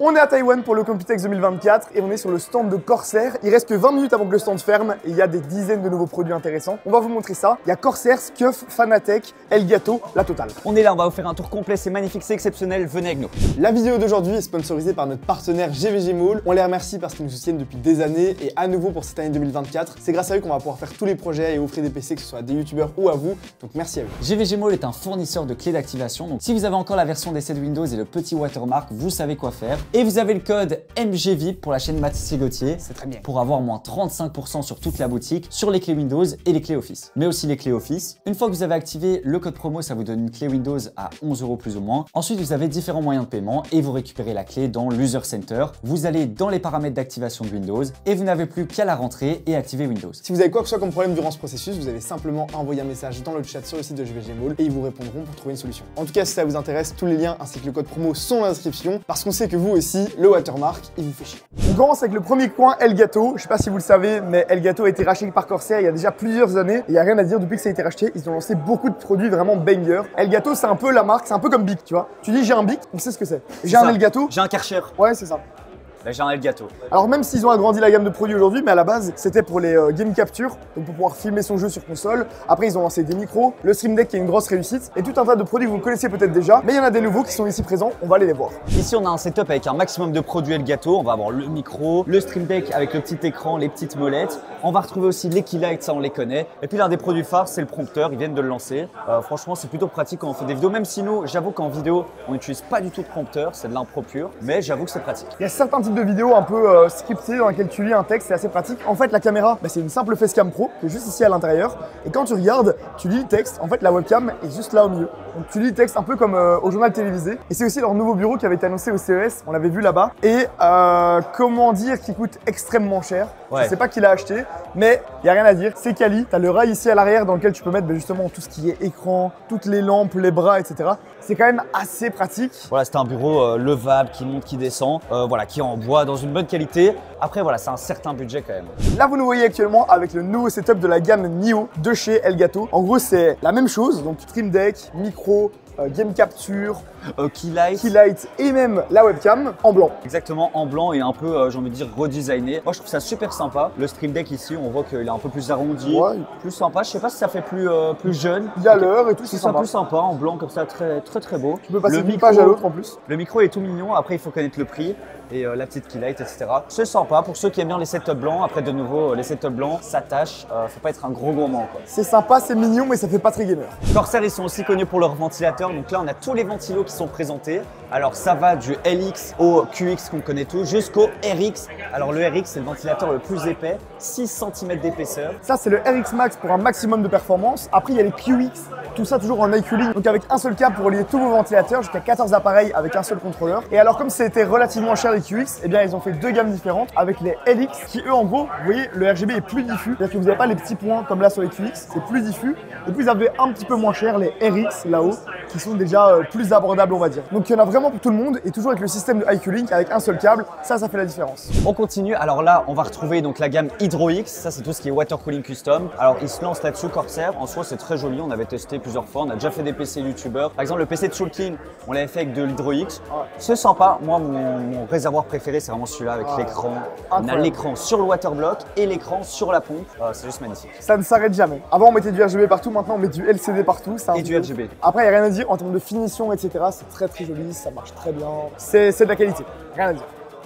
On est à Taïwan pour le Computex 2024 et on est sur le stand de Corsair. Il reste que 20 minutes avant que le stand ferme et il y a des dizaines de nouveaux produits intéressants. On va vous montrer ça. Il y a Corsair, Scuf, Fanatec, Elgato, la totale. On est là, on va vous faire un tour complet, c'est magnifique, c'est exceptionnel, venez avec nous. La vidéo d'aujourd'hui est sponsorisée par notre partenaire GVG Mall. On les remercie parce qu'ils nous soutiennent depuis des années et à nouveau pour cette année 2024. C'est grâce à eux qu'on va pouvoir faire tous les projets et offrir des PC, que ce soit à des youtubeurs ou à vous. Donc merci à eux. GVG Mall est un fournisseur de clés d'activation. Donc si vous avez encore la version d'essai de Windows et le petit watermark, vous savez quoi faire. Et vous avez le code MGVIP pour la chaîne Mathis Gauthier. C'est très bien. Pour avoir moins 35% sur toute la boutique, sur les clés Windows et les clés Office. Mais aussi les clés Office. Une fois que vous avez activé le code promo, ça vous donne une clé Windows à 11 € plus ou moins. Ensuite, vous avez différents moyens de paiement et vous récupérez la clé dans l'User Center. Vous allez dans les paramètres d'activation de Windows et vous n'avez plus qu'à la rentrer et activer Windows. Si vous avez quoi que ce soit comme problème durant ce processus, vous allez simplement envoyer un message dans le chat sur le site de GVG Mall et ils vous répondront pour trouver une solution. En tout cas, si ça vous intéresse, tous les liens ainsi que le code promo sont dans la description parce qu'on sait que vous aussi, le watermark, il vous fait chier. On commence avec le premier coin, Elgato. Je sais pas si vous le savez, mais Elgato a été racheté par Corsair il y a déjà plusieurs années. Et il n'y a rien à dire depuis que ça a été racheté. Ils ont lancé beaucoup de produits vraiment banger. Elgato, c'est un peu la marque, c'est un peu comme Bic, tu vois. Tu dis j'ai un Bic, on sait ce que c'est. J'ai un Elgato. J'ai un Karcher. Ouais, c'est ça. Là, j'ai un Elgato. Alors même s'ils ont agrandi la gamme de produits aujourd'hui, mais à la base c'était pour les game capture, donc pour pouvoir filmer son jeu sur console. Après ils ont lancé des micros, le Stream Deck qui est une grosse réussite, et tout un tas de produits que vous connaissez peut-être déjà, mais il y en a des nouveaux qui sont ici présents, on va aller les voir. Ici on a un setup avec un maximum de produits Elgato, on va avoir le micro, le Stream Deck avec le petit écran, les petites molettes. On va retrouver aussi les Keylight, ça on les connaît. Et puis l'un des produits phares c'est le prompteur, ils viennent de le lancer. Franchement c'est plutôt pratique quand on fait des vidéos, même si nous, j'avoue qu'en vidéo on n'utilise pas du tout de prompteur, c'est de l'impro pur, mais j'avoue que c'est pratique. Il y a certains types de vidéos un peu scriptées dans lesquelles tu lis un texte, c'est assez pratique. En fait la caméra, c'est une simple Facecam Pro qui est juste ici à l'intérieur. Et quand tu regardes, tu lis le texte, en fait la webcam est juste là au milieu. Donc tu lis le texte un peu comme au journal télévisé. Et c'est aussi leur nouveau bureau qui avait été annoncé au CES, on l'avait vu là-bas. Et comment dire qu'il coûte extrêmement cher. Ouais. Je sais pas qui l'a acheté, mais il n'y a rien à dire. C'est quali. Tu as le rail ici à l'arrière dans lequel tu peux mettre justement tout ce qui est écran, toutes les lampes, les bras, etc. C'est quand même assez pratique. Voilà, c'est un bureau levable qui monte, qui descend, voilà, qui est en bois dans une bonne qualité. Après, voilà, c'est un certain budget quand même. Là, vous nous voyez actuellement avec le nouveau setup de la gamme Nio de chez Elgato. En gros, c'est la même chose, donc Stream Deck, micro, game capture, Keylight et même la webcam en blanc. Exactement, en blanc et un peu, j'ai envie de dire, redesigné. Moi, je trouve ça super sympa. Le Stream Deck ici, on voit qu'il est un peu plus arrondi, plus sympa. Je sais pas si ça fait plus jeune. Il y a l'heure et tout, c'est plus sympa, en blanc comme ça, très beau. Tu peux passer d'une page à l'autre en plus. Le micro est tout mignon, après il faut connaître le prix. Et la petite Keylight, etc. C'est sympa pour ceux qui aiment bien les setups blancs. Après, de nouveau, les setups blancs, ça tâche. Faut pas être un gros gourmand. C'est sympa, c'est mignon, mais ça fait pas très gamer. Corsair, ils sont aussi connus pour leurs ventilateurs. Donc là, on a tous les ventilos qui sont présentés. Alors, ça va du LX au QX qu'on connaît tous, jusqu'au RX. Alors, le RX, c'est le ventilateur le plus épais, 6 cm d'épaisseur. Ça, c'est le RX Max pour un maximum de performance. Après, il y a les QX, tout ça toujours en IQ Link. Donc, avec un seul câble pour relier tous vos ventilateurs, jusqu'à 14 appareils avec un seul contrôleur. Et alors, comme c'était relativement cher les QX, eh bien, ils ont fait deux gammes différentes avec les LX qui, eux, en gros, vous voyez, le RGB est plus diffus. C'est-à-dire que vous n'avez pas les petits points comme là sur les QX, c'est plus diffus. Et puis, vous avez un petit peu moins cher les RX là-haut, qui sont déjà plus abordables, on va dire. Donc, il y en a vraiment pour tout le monde et toujours avec le système de IQ Link avec un seul câble, ça fait la différence. On continue. Alors là, on va retrouver donc la gamme HydroX. Ça, c'est tout ce qui est water cooling custom. Alors, ils se lancent là-dessus, Corsair. En soi, c'est très joli. On avait testé plusieurs fois. On a déjà fait des PC youtubeurs. Par exemple, le PC de Shulkin, on l'avait fait avec de l'HydroX. C'est sympa. Moi, mon réservoir préféré, c'est vraiment celui-là avec l'écran. On a l'écran sur le waterblock et l'écran sur la pompe. C'est juste magnifique. Ça ne s'arrête jamais. Avant, on mettait du RGB partout. Maintenant, on met du LCD partout. Et du RGB. Après, il n'y a rien à dire en termes de finition, etc. C'est très joli. Ça marche très bien. C'est de la qualité. Rien à dire.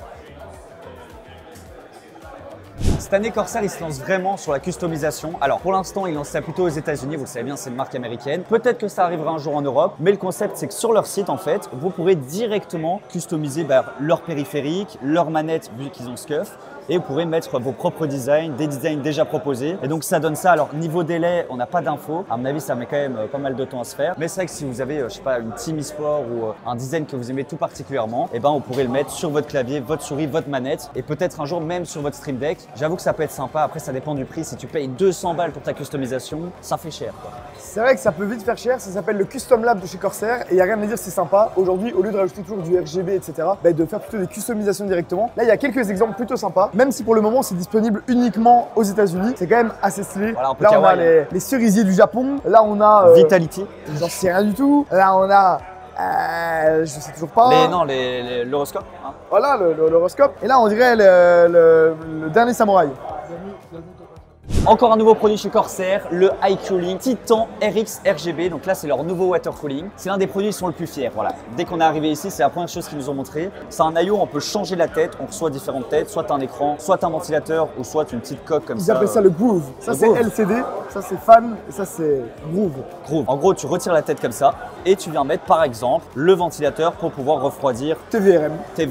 Cette année, Corsair, il se lance vraiment sur la customisation. Alors, pour l'instant, il lance ça plutôt aux États-Unis. Vous le savez bien, c'est une marque américaine. Peut-être que ça arrivera un jour en Europe. Mais le concept, c'est que sur leur site, en fait, vous pourrez directement customiser leur périphérique, leur manette, vu qu'ils ont Scuf. Et vous pourrez mettre vos propres designs, des designs déjà proposés. Et donc ça donne ça. Alors niveau délai, on n'a pas d'infos. À mon avis, ça met quand même pas mal de temps à se faire. Mais c'est vrai que si vous avez, je sais pas, une team e-sport ou un design que vous aimez tout particulièrement, et ben vous pourrez le mettre sur votre clavier, votre souris, votre manette, et peut-être un jour même sur votre Stream Deck. J'avoue que ça peut être sympa. Après, ça dépend du prix. Si tu payes 200 balles pour ta customisation, ça fait cher, quoi. C'est vrai que ça peut vite faire cher. Ça s'appelle le Custom Lab de chez Corsair. Et il n'y a rien à dire, c'est sympa. Aujourd'hui, au lieu de rajouter toujours du RGB, etc., de faire plutôt des customisations directement. Là, il y a quelques exemples plutôt sympas. Même si pour le moment, c'est disponible uniquement aux États-Unis. C'est quand même assez stylé. Voilà, là, on a les cerisiers du Japon. Là, on a Vitality. J'en sais rien du tout. Là, on a Je sais toujours pas. Non, l'horoscope. Hein. Voilà l'horoscope. Et là, on dirait le dernier samouraï. Encore un nouveau produit chez Corsair, le iCooling Titan RX RGB. Donc là, c'est leur nouveau water cooling. C'est l'un des produits qui sont le plus fiers. Voilà. Dès qu'on est arrivé ici, c'est la première chose qu'ils nous ont montré. C'est un IO, on peut changer la tête. On reçoit différentes têtes, soit un écran, soit un ventilateur ou soit une petite coque comme ça. Ils appellent ça le groove. Ça, c'est LCD, ça, c'est fan et ça, c'est groove. Groove. En gros, tu retires la tête comme ça et tu viens mettre par exemple le ventilateur pour pouvoir refroidir TVRM.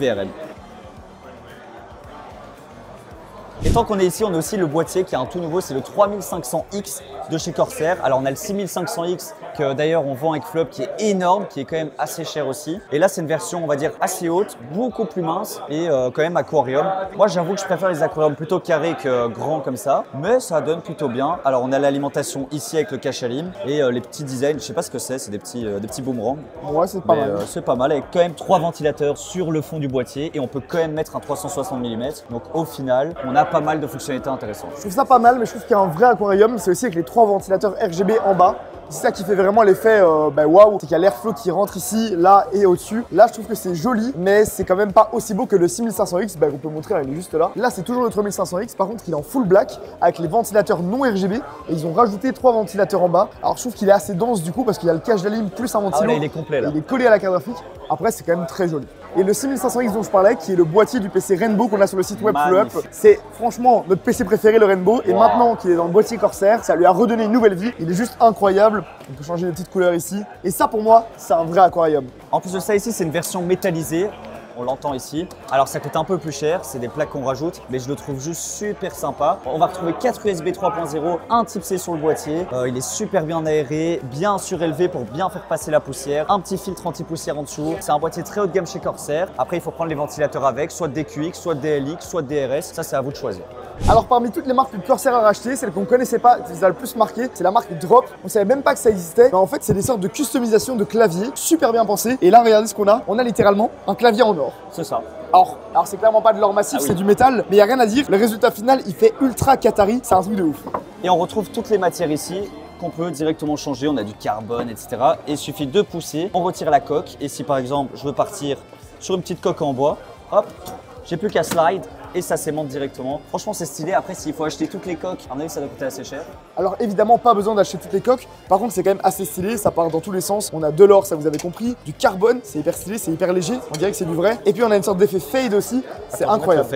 Et tant qu'on est ici, on a aussi le boîtier qui est un tout nouveau, c'est le 3500X de chez Corsair. Alors on a le 6500X que d'ailleurs on vend avec Flop qui est énorme, qui est quand même assez cher aussi. Et là c'est une version on va dire assez haute, beaucoup plus mince et quand même aquarium. Moi j'avoue que je préfère les aquariums plutôt carrés que grands comme ça, mais ça donne plutôt bien. Alors on a l'alimentation ici avec le cache-alim et les petits designs, je sais pas ce que c'est des petits boomerangs. Ouais c'est pas mal. C'est pas mal avec quand même 3 ventilateurs sur le fond du boîtier et on peut quand même mettre un 360 mm. Donc au final on a pas mal de fonctionnalités intéressantes. Je trouve ça pas mal, mais je trouve qu'il y a un vrai aquarium, c'est aussi avec les 3 ventilateurs RGB en bas. C'est ça qui fait vraiment l'effet waouh, c'est qu'il y a l'airflow qui rentre ici, là et au-dessus. Là, je trouve que c'est joli, mais c'est quand même pas aussi beau que le 6500X, qu'on peut montrer, il est juste là. Là, c'est toujours le 3500X, par contre, il est en full black avec les ventilateurs non RGB et ils ont rajouté 3 ventilateurs en bas. Alors, je trouve qu'il est assez dense du coup parce qu'il y a le cache d'alim plus un ventilo. Ah ouais, il est complet là. Il est collé à la carte graphique. Après, c'est quand même très joli. Et le 6500X dont je parlais, qui est le boîtier du PC Rainbow qu'on a sur le site web Flop, c'est franchement notre PC préféré, le Rainbow. Et maintenant qu'il est dans le boîtier Corsair, ça lui a redonné une nouvelle vie. Il est juste incroyable. On peut changer les petites couleurs ici. Et ça, pour moi, c'est un vrai aquarium. En plus de ça, ici, c'est une version métallisée. On l'entend ici. Alors ça coûte un peu plus cher, c'est des plaques qu'on rajoute, mais je le trouve juste super sympa. On va retrouver 4 USB 3.0, un type C sur le boîtier. Il est super bien aéré, bien surélevé pour bien faire passer la poussière. Un petit filtre anti-poussière en dessous. C'est un boîtier très haut de gamme chez Corsair. Après, il faut prendre les ventilateurs avec, soit DQX, soit DLX, soit DRS. Ça, c'est à vous de choisir. Alors parmi toutes les marques que Corsair a rachetées, celle qu'on ne connaissait pas, qui nous a le plus marqué, c'est la marque Drop. On ne savait même pas que ça existait, mais en fait c'est des sortes de customisation de clavier, super bien pensé. Et là regardez ce qu'on a, on a littéralement un clavier en or. C'est ça. Alors c'est clairement pas de l'or massif, c'est du métal, mais il n'y a rien à dire. Le résultat final, il fait ultra Qatari, c'est un truc de ouf. Et on retrouve toutes les matières ici qu'on peut directement changer. On a du carbone, etc. Et il suffit de pousser, on retire la coque. Et si par exemple je veux partir sur une petite coque en bois, hop, j'ai plus qu'à slide. Et ça s'aimante directement. Franchement, c'est stylé. Après, s'il faut acheter toutes les coques, à mon avis, ça doit coûter assez cher. Alors évidemment, pas besoin d'acheter toutes les coques. Par contre, c'est quand même assez stylé. Ça part dans tous les sens. On a de l'or, ça vous avez compris. Du carbone, c'est hyper stylé, c'est hyper léger. On dirait que c'est du vrai. Et puis on a une sorte d'effet fade aussi. C'est incroyable.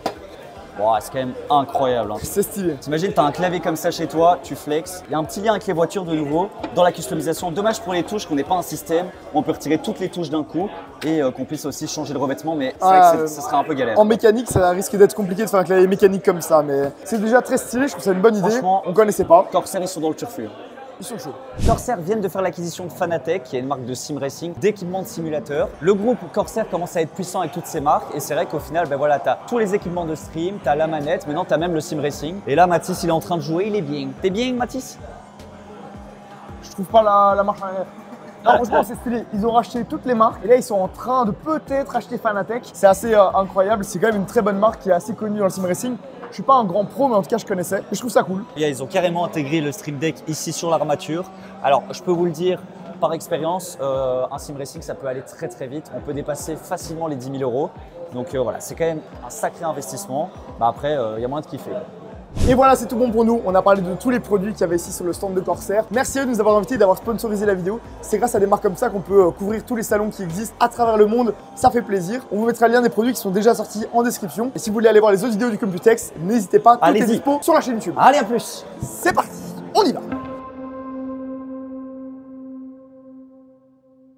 Wow, c'est quand même incroyable. Hein. C'est stylé. T'imagines, t'as un clavier comme ça chez toi, tu flexes. Il y a un petit lien avec les voitures de nouveau dans la customisation. Dommage pour les touches qu'on n'ait pas un système où on peut retirer toutes les touches d'un coup et qu'on puisse aussi changer le revêtement. Mais c'est vrai que ça serait un peu galère. En mécanique, ça risque d'être compliqué de faire un clavier mécanique comme ça. Mais c'est déjà très stylé. Je trouve ça une bonne idée. Franchement, on connaissait pas. Corsair, ils sont dans le turfu. Ils sont chauds. Corsair viennent de faire l'acquisition de Fanatec, qui est une marque de sim racing, d'équipements de simulateur. Le groupe Corsair commence à être puissant avec toutes ces marques et c'est vrai qu'au final, tu as tous les équipements de stream, tu as la manette, maintenant tu as même le sim racing. Et là, Mathis, il est en train de jouer, il est bien. T'es bien, Mathis? Je trouve pas la marche en arrière. Non, franchement, c'est stylé. Ils ont racheté toutes les marques et là, ils sont en train de peut-être acheter Fanatec. C'est assez incroyable. C'est quand même une très bonne marque qui est assez connue dans le sim racing. Je suis pas un grand pro, mais en tout cas, je connaissais. Et je trouve ça cool. Et ils ont carrément intégré le Stream Deck ici sur l'armature. Alors, je peux vous le dire par expérience, un sim racing, ça peut aller très très vite. On peut dépasser facilement les 10 000 €. Donc voilà, c'est quand même un sacré investissement. Après, il y a moyen de kiffer. Et voilà, c'est tout bon pour nous. On a parlé de tous les produits qu'il y avait ici sur le stand de Corsair. Merci à eux de nous avoir invités et d'avoir sponsorisé la vidéo. C'est grâce à des marques comme ça qu'on peut couvrir tous les salons qui existent à travers le monde. Ça fait plaisir. On vous mettra le lien des produits qui sont déjà sortis en description. Et si vous voulez aller voir les autres vidéos du Computex, n'hésitez pas. Tout est dispo sur la chaîne YouTube. Allez, à plus. C'est parti, on y va.